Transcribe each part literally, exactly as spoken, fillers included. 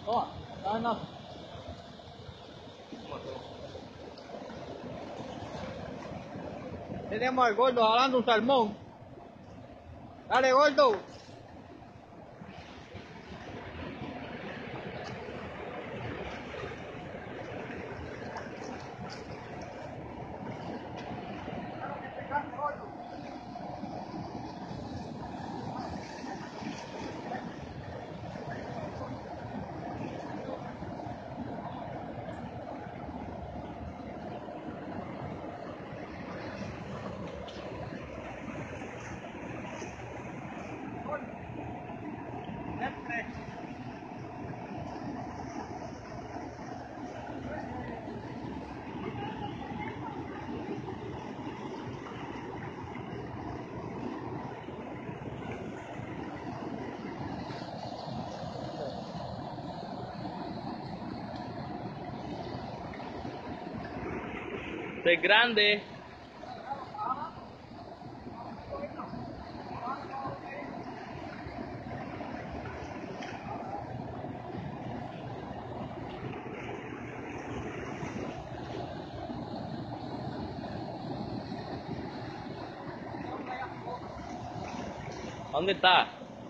Toma, dale nada. Tenemos al gordo jalando un salmón. Dale, gordo. Este es grande. ¿Dónde está?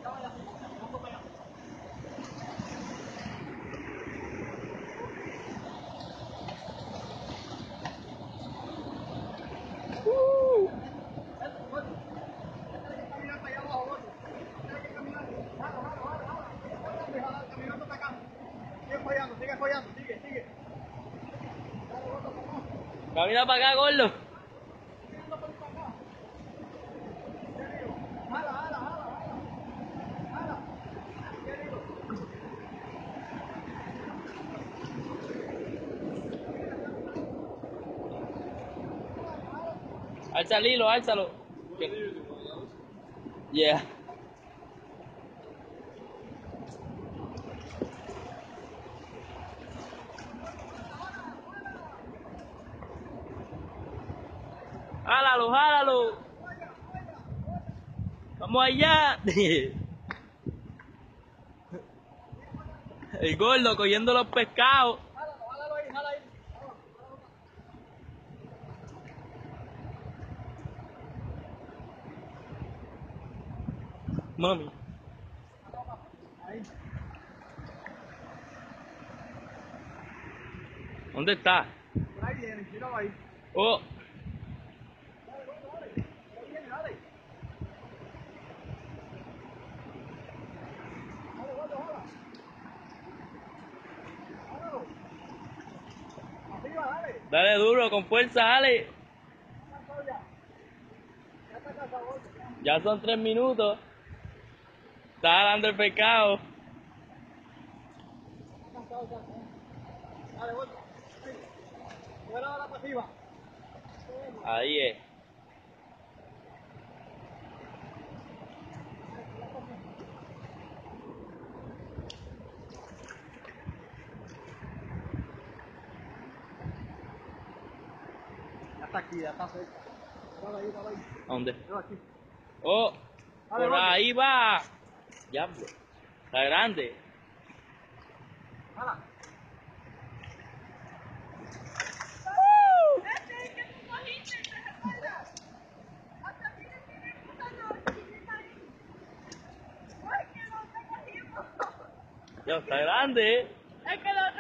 Sigue follando, sigue, sigue. Camina para acá, gordo. Jala, jala, jala, jala. Alza el hilo, álzalo. Yeah. Jálalo, jálalo. Vamos allá. El gordo cogiendo los pescados. Jálalo, jálalo ahí, jala ahí. Mami. Ahí. ¿Dónde está? Por ahí viene, míralo ahí. Oh. Dale, gordo, dale. Ahí viene, dale. Dale, gordo, jala. Jálalo. Arriba, dale. Dale duro, con fuerza, dale. Está cansado ya. Ya está cansado, gordo. Ya son tres minutos. Está jalando el pescado. Está cansado ya. ¿Eh? Dale, gordo. Sí. Fuera de la pasiva. Ahí es. Ya está aquí, ya está cerca. Dale ahí, dale ahí. ¿Dónde? Dale aquí. Oh. Dale, Por gordo. ahí va. Diablo. Está grande. Jala. Dios, está grande. Es que lo